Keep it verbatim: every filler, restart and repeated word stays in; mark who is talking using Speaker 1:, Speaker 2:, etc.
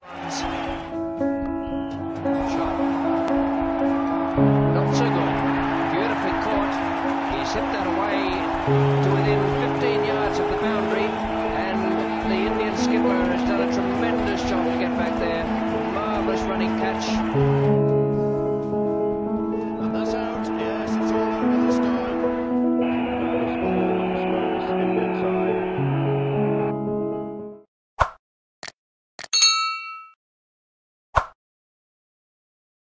Speaker 1: Not so good. Beautifully caught. He's hit that away to within fifteen yards of the boundary, and the Indian skipper has done a tremendous job to get back there.